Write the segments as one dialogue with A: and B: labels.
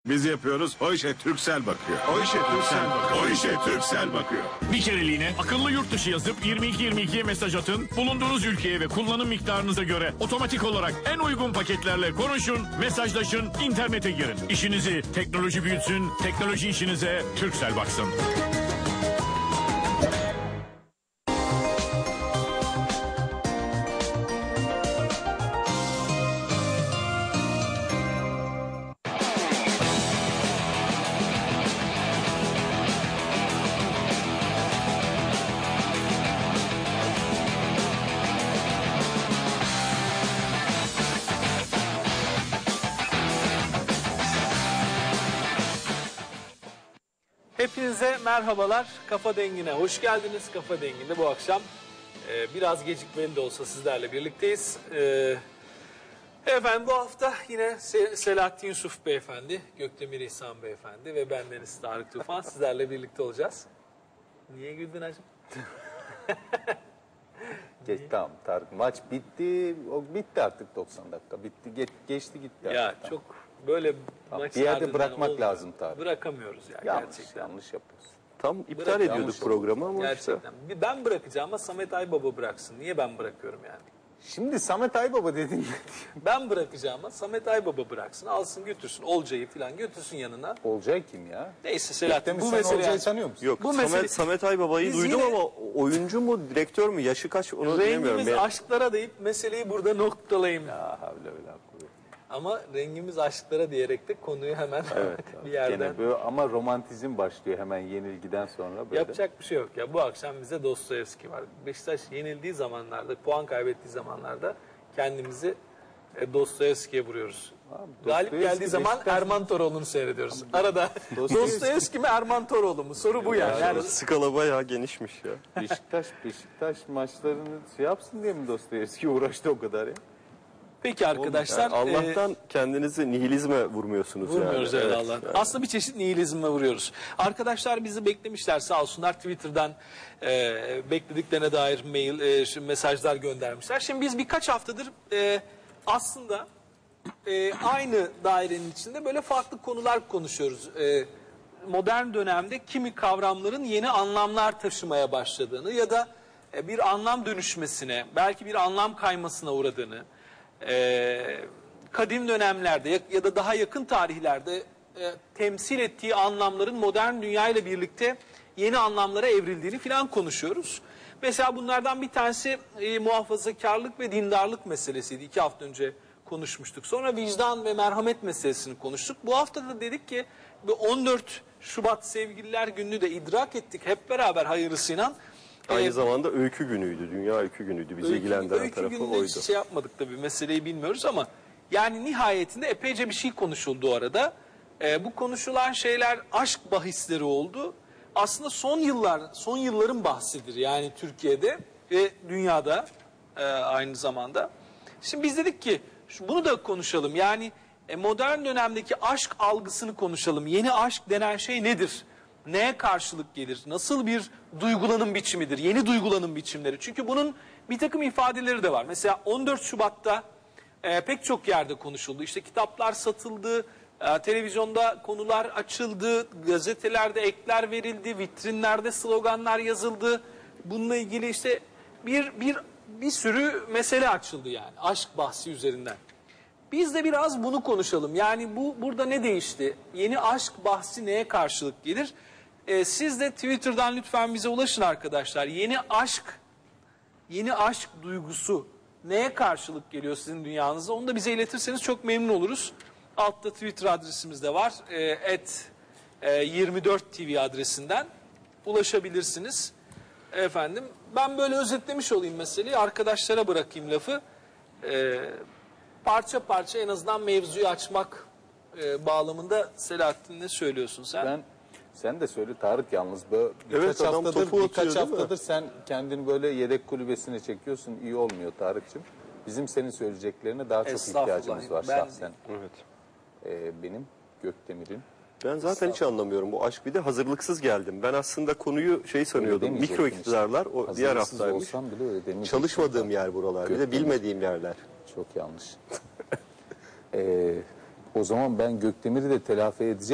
A: Biz yapıyoruz, o işe Turkcell bakıyor. O işe Turkcell bakıyor. O işe Turkcell bakıyor.
B: Bir kereliğine akıllı yurt dışı yazıp 2222'ye mesaj atın. Bulunduğunuz ülkeye ve kullanım miktarınıza göre otomatik olarak en uygun paketlerle konuşun, mesajlaşın, internete girin. İşinizi teknoloji büyütsün, teknoloji işinize Turkcell baksın.
C: Hepinize merhabalar. Kafa Dengi'ne hoş geldiniz. Kafa Dengi'nde bu akşam biraz gecikmeli de olsa sizlerle birlikteyiz. Efendim bu hafta yine Selahattin Yusuf Beyefendi, Gökdemir İhsan Beyefendi ve bendeniz Tarık Tufan sizlerle birlikte olacağız. Niye güldün hacım?
D: Tamam Tarık, maç bitti. O bitti artık 90 dakika. Bitti, geçti gitti.
C: Ya
D: artık,
C: çok böyle
D: tamam.
C: maç
D: Bir yerde
C: tarzından
D: bırakmak
C: olmuyor.
D: lazım Tarık.
C: Bırakamıyoruz ya gerçekten.
D: Yanlış yapıyoruz.
E: Tam iptal
C: Bırak,
E: ediyorduk
D: yanlış
E: programı ama işte.
C: Gerçekten. Ben bırakacağım ama Samet Aybaba bıraksın. Niye ben bırakıyorum yani?
D: Şimdi Samet Aybaba dedin.
C: Ben bırakacağım ama Samet Aybaba bıraksın. Alsın götürsün. Olcay'ı falan götürsün yanına.
D: Olcay kim ya?
C: Neyse Selahattin
D: Bu
C: bu
D: sen
C: mesele...
D: Olcay'ı tanıyor musun?
E: Yok,
C: Bu
E: Samet,
C: mesele-
E: Samet Aybaba'yı
C: Biz
E: duydum
C: yine-
E: ama oyuncu mu, direktör mü, yaşı kaç onu bilmiyorum.
C: Rengimiz aşklara deyip meseleyi burada noktalayayım.
D: Ya havle ve la kuvvet.
C: Ama rengimiz aşklara diyerek de konuyu hemen bir yerden...
D: Gene böyle ama romantizm başlıyor hemen yenilgiden sonra böyle.
C: Yapacak bir şey yok ya. Bu akşam bize Dostoyevski var. Beşiktaş yenildiği zamanlarda, puan kaybettiği zamanlarda kendimizi Dostoyevski'ye vuruyoruz. Galip
D: Dostoyevski
C: geldiği zaman
D: Beşiktaş-
C: Erman Toroğlu'nu seyrediyoruz. Arada
D: Dostoyevski-
C: Dostoyevski mi Erman Toroğlu mu? Soru bu yani. Yani
E: skala bayağı genişmiş ya.
D: Beşiktaş maçlarını şey yapsın diye mi Dostoyevski uğraştı o kadar ya?
C: peki arkadaşlar.
E: Yani Allah'tan kendinizi nihilizme vurmuyorsunuz
C: Vurmuyoruz
E: yani.
C: evet,
E: Evet,
C: Allah'tan.
E: yani.
C: Aslında bir çeşit nihilizme vuruyoruz. Arkadaşlar bizi beklemişler sağ olsunlar. Twitter'dan beklediklerine dair mesajlar göndermişler. Şimdi biz birkaç haftadır aslında aynı dairenin içinde böyle farklı konular konuşuyoruz. Modern dönemde kimi kavramların yeni anlamlar taşımaya başladığını ya da bir anlam dönüşmesine, belki bir anlam kaymasına uğradığını, kadim dönemlerde ya da daha yakın tarihlerde temsil ettiği anlamların modern dünya ile birlikte yeni anlamlara evrildiğini falan konuşuyoruz. Mesela bunlardan bir tanesi muhafazakarlık ve dindarlık meselesiydi. 2 hafta önce konuşmuştuk. Sonra vicdan ve merhamet meselesini konuştuk. Bu hafta da dedik ki 14 Şubat Sevgililer Günü'nü de idrak ettik hep beraber hayırlısıyla.
E: Aynı zamanda öykü günüydü, dünya öykü günüydü. Bizi ilgilendiren tarafı
C: gününde
E: oydu.
C: hiç şey yapmadık tabii, meseleyi bilmiyoruz ama yani nihayetinde epeyce bir şey konuşuldu o arada. Bu konuşulan şeyler aşk bahisleri oldu. Aslında son yılların bahsidir yani Türkiye'de ve dünyada aynı zamanda. Şimdi biz dedik ki bunu da konuşalım. Yani modern dönemdeki aşk algısını konuşalım. Yeni aşk denen şey nedir? Neye karşılık gelir? Nasıl bir duygulanım biçimidir? Yeni duygulanım biçimleri. Çünkü bunun bir takım ifadeleri de var. Mesela 14 Şubat'ta pek çok yerde konuşuldu. İşte kitaplar satıldı, televizyonda konular açıldı, gazetelerde ekler verildi, vitrinlerde sloganlar yazıldı. Bununla ilgili işte bir sürü mesele açıldı yani aşk bahsi üzerinden. Biz de biraz bunu konuşalım. Yani burada ne değişti? Yeni aşk bahsi neye karşılık gelir? Siz de Twitter'dan lütfen bize ulaşın arkadaşlar. Yeni aşk duygusu neye karşılık geliyor sizin dünyanızda? Onu da bize iletirseniz çok memnun oluruz. Altta Twitter adresimiz de var. @24tv adresinden ulaşabilirsiniz. Efendim ben böyle özetlemiş olayım meseleyi. Arkadaşlara bırakayım lafı. Parça parça en azından mevzuyu açmak bağlamında Selahattin ne söylüyorsun sen?
D: Sen de söyle Tarık, yalnız böyle
E: Evet, adam topu atıyor,
D: birkaç
E: değil mi?
D: haftadır sen kendini böyle yedek kulübesine çekiyorsun, iyi olmuyor Tarık'cığım. Bizim senin söyleyeceklerine daha çok
C: Estağfurullah,
D: ihtiyacımız var
C: ben-
D: şahsen.
E: Evet.
D: Benim, Gökdemir'in.
E: Ben zaten hiç anlamıyorum bu aşk, bir de hazırlıksız geldim. Ben aslında konuyu sanıyordum,
D: demeyecektin
E: mikro iktidarlar o diğer
D: Hazırlıksız
E: haftaymış.
D: olsam bile öyle demeyecektin.
E: Çalışmadığım yer buralar, bir de
D: Gökdemir.
E: bilmediğim yerler.
D: Çok yanlış. O zaman ben Gökdemir'i de telafi edecek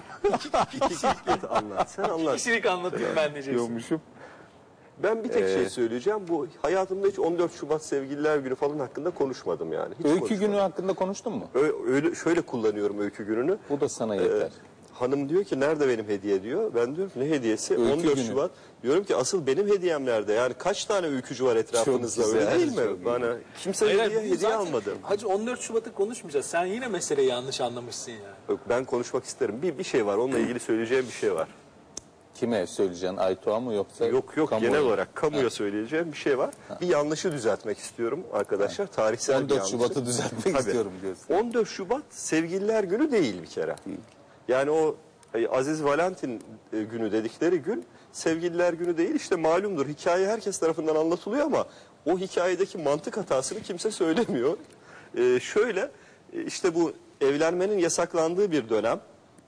E: Anlat. Sen anlat.
C: Kişilik anlatayım ben diyeceksin.
D: diyormuşum.
E: Ben bir tek şey söyleyeceğim. Bu hayatımda hiç 14 Şubat Sevgililer Günü falan hakkında konuşmadım yani. Hiç
D: Öykü
E: konuşmadım.
D: günü hakkında konuştun mu?
E: Öyle, şöyle kullanıyorum öykü gününü.
D: Bu da sana yeter.
E: Hanım diyor ki nerede benim hediye diyor. Ben diyorum ki ne hediyesi?
D: Öykü
E: 14
D: günü.
E: Şubat. Diyorum ki asıl benim hediyem nerede? Yani kaç tane öykücü var etrafınızda
D: Çok
E: öyle
D: güzel,
E: değil mi?
D: çok iyi.
E: Bana kimse
C: Hayır,
E: hediye
C: bu zaten-
E: almadı.
C: Hacı 14 Şubat'ı konuşmayacağız. Sen yine meseleyi yanlış anlamışsın ya.
E: Yok, ben konuşmak isterim. Bir şey var. Onunla ilgili söyleyeceğim bir şey var.
D: Kime söyleyeceksin? Aytuğ'a mı yoksa?
E: Yok
D: kamuoyu?
E: genel olarak kamuya söyleyeceğim bir şey var. Bir yanlışı düzeltmek istiyorum arkadaşlar. Tarihsel bir
D: 14
E: yanlışı.
D: Şubat'ı düzeltmek
E: Tabii.
D: istiyorum diyorsun.
E: 14 Şubat Sevgililer Günü değil bir kere.
D: Değil.
E: Yani o Aziz Valentin günü dedikleri gün Sevgililer Günü değil. İşte malumdur hikaye herkes tarafından anlatılıyor ama o hikayedeki mantık hatasını kimse söylemiyor. Şöyle işte bu evlenmenin yasaklandığı bir dönem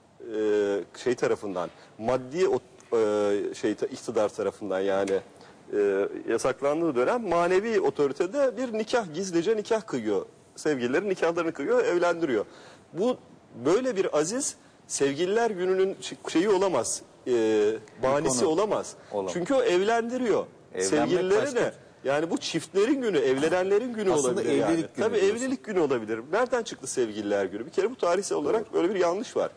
E: şey tarafından maddi iktidar tarafından yani yasaklandığı dönem manevi otoritede bir nikah gizlice nikah kıyıyor. Sevgililerin nikahlarını kıyıyor, evlendiriyor. Bu böyle bir aziz Sevgililer Günü'nün şeyi olamaz. Bahanesi
D: konu.
E: olamaz.
D: Olamaz.
E: Çünkü o evlendiriyor.
D: Evlenmek
E: Sevgilileri
D: başka.
E: ne? Yani bu çiftlerin günü, evlenenlerin günü
D: Aslında
E: olabilir yani.
D: evlilik günü
E: Tabii
D: diyorsun.
E: evlilik günü olabilir. Nereden çıktı Sevgililer Günü? Bir kere bu tarihsel olarak böyle bir yanlış var.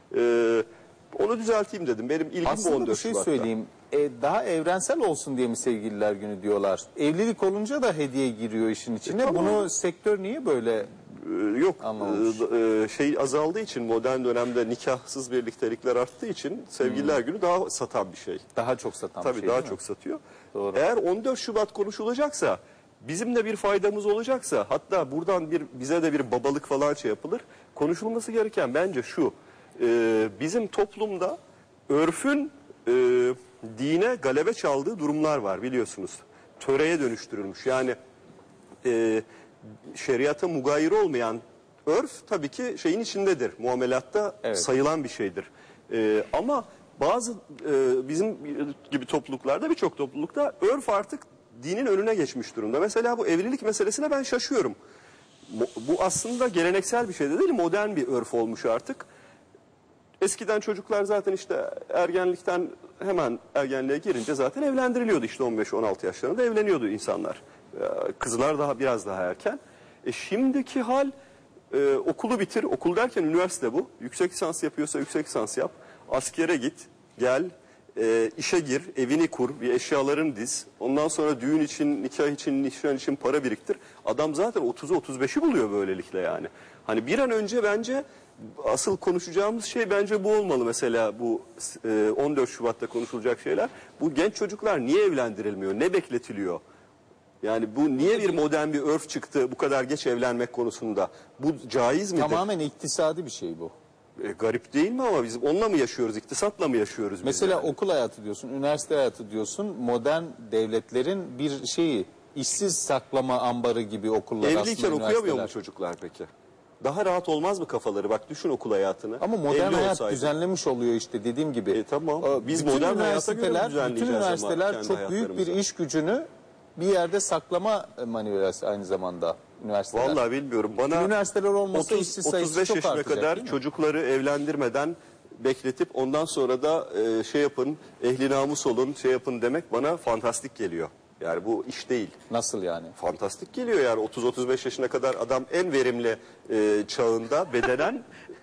E: Onu düzelteyim dedim. Benim ilgim bu
D: Aslında
E: 14
D: bir şey
E: Şubat'ta.
D: söyleyeyim. Daha evrensel olsun diye mi Sevgililer Günü diyorlar? Evlilik olunca da hediye giriyor işin içine.
E: tamam.
D: Bunu sektör niye böyle?
E: Yok
D: Anlamamış.
E: şey azaldığı için modern dönemde nikahsız birliktelikler arttığı için Sevgililer Günü daha satan bir şey.
D: Daha çok satan
E: Tabii
D: bir şey
E: daha
D: değil mi?
E: çok satıyor.
D: Doğru.
E: Eğer 14 Şubat konuşulacaksa bizim de bir faydamız olacaksa hatta buradan bize de bir babalık falan şey yapılır. Konuşulması gereken bence şu. Bizim toplumda örfün dine galebe çaldığı durumlar var biliyorsunuz. Töreye dönüştürülmüş. Yani şeriata mugayir olmayan örf tabii ki şeyin içindedir. Muamelatta
D: Evet.
E: sayılan bir şeydir. Ama bazı bizim gibi topluluklarda birçok toplulukta örf artık dinin önüne geçmiş durumda. Mesela bu evlilik meselesine ben şaşıyorum. Bu aslında geleneksel bir şey de değil, modern bir örf olmuş artık. Eskiden çocuklar zaten işte ergenlikten hemen ergenliğe girince zaten evlendiriliyordu işte 15-16 yaşlarında evleniyordu insanlar. Kızlar daha biraz daha erken. Şimdiki hal okulu bitir, okul derken üniversite bu. Yüksek lisans yapıyorsa yüksek lisans yap. Askere git, gel, işe gir, evini kur, bir eşyalarını diz. Ondan sonra düğün için, nikah için, nişan için para biriktir. Adam zaten 30'u 35'i buluyor böylelikle yani. Hani bir an önce bence asıl konuşacağımız şey bence bu olmalı mesela bu 14 Şubat'ta konuşulacak şeyler. Bu genç çocuklar niye evlendirilmiyor, ne bekletiliyor? Yani bu niye bir modern bir örf çıktı bu kadar geç evlenmek konusunda? Bu caiz midir?
D: Tamamen iktisadi bir şey bu.
E: Garip değil mi ama biz onunla mı yaşıyoruz, iktisatla mı yaşıyoruz biz?
D: Mesela
E: yani?
D: okul hayatı diyorsun, üniversite hayatı diyorsun. Modern devletlerin bir şeyi, işsiz saklama ambarı gibi okullar
E: Evliyken
D: aslında
E: okuyamıyor mu
D: üniversiteler.
E: çocuklar peki? Daha rahat olmaz mı kafaları? Bak düşün okul hayatını.
D: Ama modern
E: Evli
D: hayat
E: olsaydı.
D: düzenlemiş oluyor işte dediğim gibi.
E: Tamam. Biz
D: Bütün
E: modern hayata göre
D: üniversiteler,
E: düzenleyeceğiz
D: bütün
E: ama
D: üniversiteler
E: kendi
D: çok büyük bir
E: hayatlarımızı.
D: iş gücünü bir yerde saklama maneviyası aynı zamanda üniversiteler.
E: Vallahi bilmiyorum. Bana
D: Üniversiteler olmasa
E: 30,
D: işsiz sayısı
E: 35
D: çok
E: yaşına
D: artacak,
E: kadar
D: değil mi?
E: çocukları evlendirmeden bekletip ondan sonra da şey yapın, ehli namus olun, şey yapın demek bana fantastik geliyor. Yani bu iş değil.
D: Nasıl yani?
E: Fantastik geliyor yani 30-35 yaşına kadar adam en verimli çağında bedenen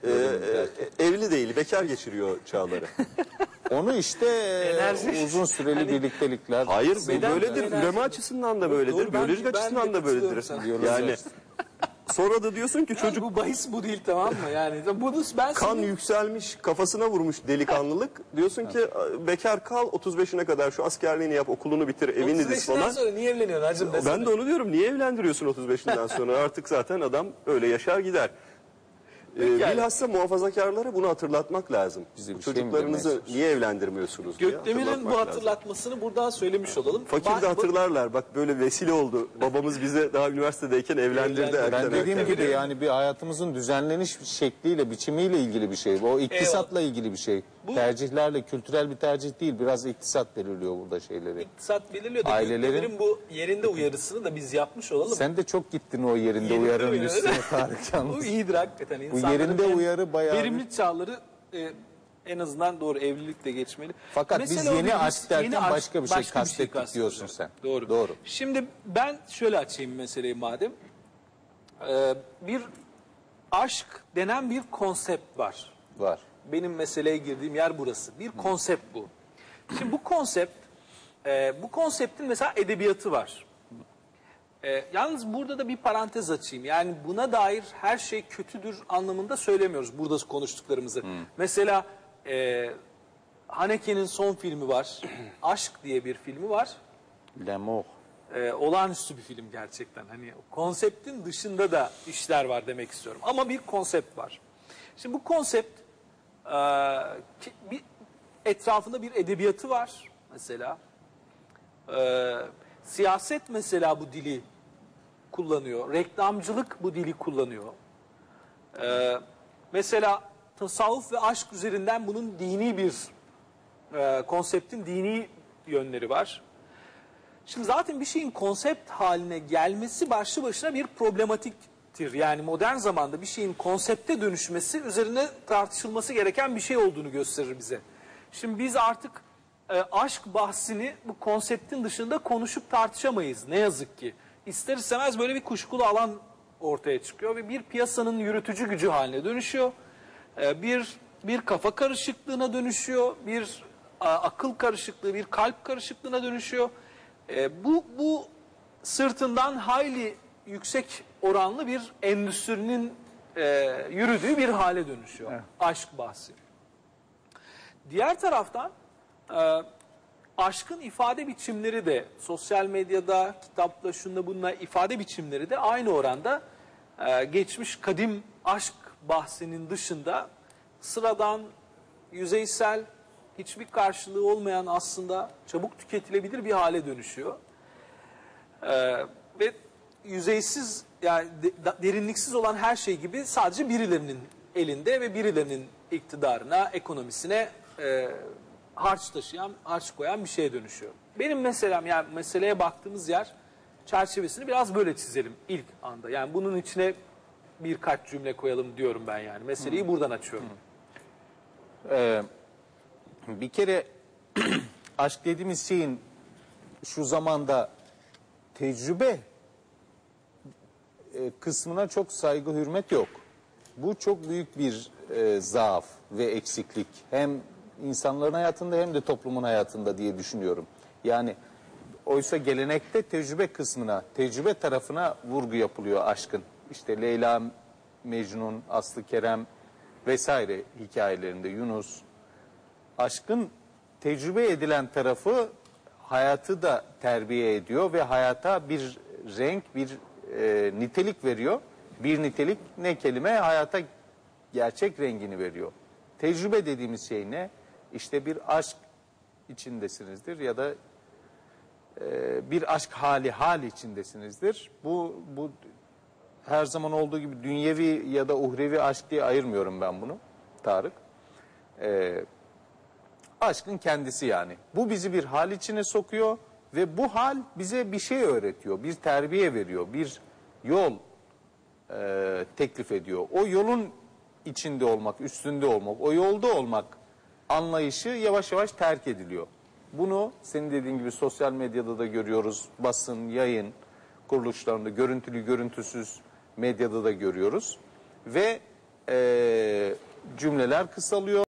E: evli değil, bekar geçiriyor çağları.
D: Onu işte uzun süreli birliktelikler.
E: Hayır bu
C: Beden
E: böyledir.
C: enerji-
E: Üreme açısından da böyledir.
C: Doğru, ben
E: Biyolojik
C: de
E: açısından da böyledir.
C: katılıyorum
D: sana.
E: Yani sonra da diyorsun ki çocuk
C: Bu bahis bu değil, tamam mı? Yani bunu ben
E: kan
C: senin-
E: yükselmiş, kafasına vurmuş delikanlılık. Diyorsun ki bekar kal 35'ine kadar şu askerliğini yap, okulunu bitir, evini diz
C: 35'inden
E: falan.
C: sonra niye evleniyorsun hacım desene.
E: Ben de onu diyorum. Niye evlendiriyorsun 35'inden sonra? Artık zaten adam öyle yaşar gider.
C: yani.
E: Bilhassa muhafazakarlara bunu hatırlatmak lazım.
D: Bize
E: Bu
D: bir şey mi
E: çocuklarınızı
D: demeye
E: niye evlendirmiyorsunuz diye
C: Gökdemir'in bu
E: hatırlatmak lazım.
C: hatırlatmasını buradan söylemiş olalım.
E: Fakir de hatırlarlar. Bak böyle vesile oldu. Babamız bize daha üniversitedeyken evlendirdi.
C: Evlendirdi.
E: erken
D: Ben dediğim
E: erken.
D: gibi yani bir hayatımızın düzenleniş şekliyle, biçimiyle ilgili bir şey. O iktisatla ilgili bir şey.
C: Bu
D: tercihlerle kültürel bir tercih değil. Biraz iktisat belirliyor burada şeyleri.
C: iktisat belirliyor da
D: Ailelerin-
C: Gökdemir'in bu yerinde uyarısını da biz yapmış olalım.
D: Sen de çok gittin o yerinde
C: Yerinde
D: uyarının
C: uyarı.
D: üstüne Tarık
C: Bu
D: yalnız.
C: iyidir hakikaten.
D: Bu
C: İnsanların
D: yerinde
C: en
D: uyarı bayağı...
C: verimli çağları en azından doğru evlilikle geçmeli.
D: Fakat biz
C: Mesela o
D: yeni
C: bir-
D: aşk derken
C: yeni aşk,
D: başka bir şey kastettik
C: kastediyoruz.
D: diyorsun sen.
C: Doğru.
D: Doğru.
C: Şimdi ben şöyle açayım meseleyi madem. Bir aşk denen bir konsept var.
D: Var.
C: Benim meseleye girdiğim yer burası. Bir konsept bu. Şimdi bu konseptin mesela edebiyatı var. Yalnız burada da bir parantez açayım. Yani buna dair her şey kötüdür anlamında söylemiyoruz burada konuştuklarımızı. Mesela Haneke'nin son filmi var. Aşk diye bir filmi var.
D: L'amour.
C: Olağanüstü bir film gerçekten. Hani konseptin dışında da işler var demek istiyorum. Ama bir konsept var. Şimdi bu konsept etrafında bir edebiyatı var mesela. Siyaset mesela bu dili kullanıyor. Reklamcılık bu dili kullanıyor. Mesela tasavvuf ve aşk üzerinden bunun dini bir konseptin dini yönleri var. Şimdi zaten bir şeyin konsept haline gelmesi başlı başına bir problematiktir. Yani modern zamanda bir şeyin konsepte dönüşmesi üzerine tartışılması gereken bir şey olduğunu gösterir bize. Şimdi biz artık aşk bahsini bu konseptin dışında konuşup tartışamayız ne yazık ki. İster istemez böyle bir kuşkulu alan ortaya çıkıyor ve bir piyasanın yürütücü gücü haline dönüşüyor. Bir kafa karışıklığına dönüşüyor, bir akıl karışıklığı, bir kalp karışıklığına dönüşüyor. Bu sırtından hayli yüksek oranlı bir endüstrinin yürüdüğü bir hale dönüşüyor. Evet. Aşk bahsi. Diğer taraftan aşkın ifade biçimleri de sosyal medyada, kitapla, şunda bununla ifade biçimleri de aynı oranda geçmiş kadim aşk bahsinin dışında sıradan, yüzeysel, hiçbir karşılığı olmayan aslında çabuk tüketilebilir bir hale dönüşüyor. Ve yüzeysiz yani derinliksiz olan her şey gibi sadece birilerinin elinde ve birilerinin iktidarına, ekonomisine harç koyan bir şeye dönüşüyor. Benim meselem yani meseleye baktığımız yer çerçevesini biraz böyle çizelim ilk anda. Yani bunun içine birkaç cümle koyalım diyorum ben yani. Meseleyi buradan açıyorum.
D: Bir kere aşk dediğimiz şeyin şu zamanda tecrübe kısmına çok saygı hürmet yok. Bu çok büyük bir zaaf ve eksiklik. Hem insanların hayatında hem de toplumun hayatında diye düşünüyorum. Yani oysa gelenekte tecrübe kısmına, tecrübe tarafına vurgu yapılıyor aşkın. İşte Leyla, Mecnun, Aslı Kerem vesaire hikayelerinde Yunus. Aşkın tecrübe edilen tarafı hayatı da terbiye ediyor ve hayata bir renk, bir nitelik veriyor. Bir nitelik ne kelime? Hayata gerçek rengini veriyor. Tecrübe dediğimiz şey ne? İşte bir aşk içindesinizdir ya da bir aşk hali içindesinizdir. Bu her zaman olduğu gibi dünyevi ya da uhrevi aşk diye ayırmıyorum ben bunu Tarık. Aşkın kendisi yani. Bu bizi bir hal içine sokuyor ve bu hal bize bir şey öğretiyor, bir terbiye veriyor, bir yol teklif ediyor. O yolun içinde olmak, üstünde olmak, o yolda olmak anlayışı yavaş yavaş terk ediliyor. Bunu senin dediğin gibi sosyal medyada da görüyoruz, basın, yayın kuruluşlarında, görüntülü, görüntüsüz medyada da görüyoruz ve cümleler kısalıyor.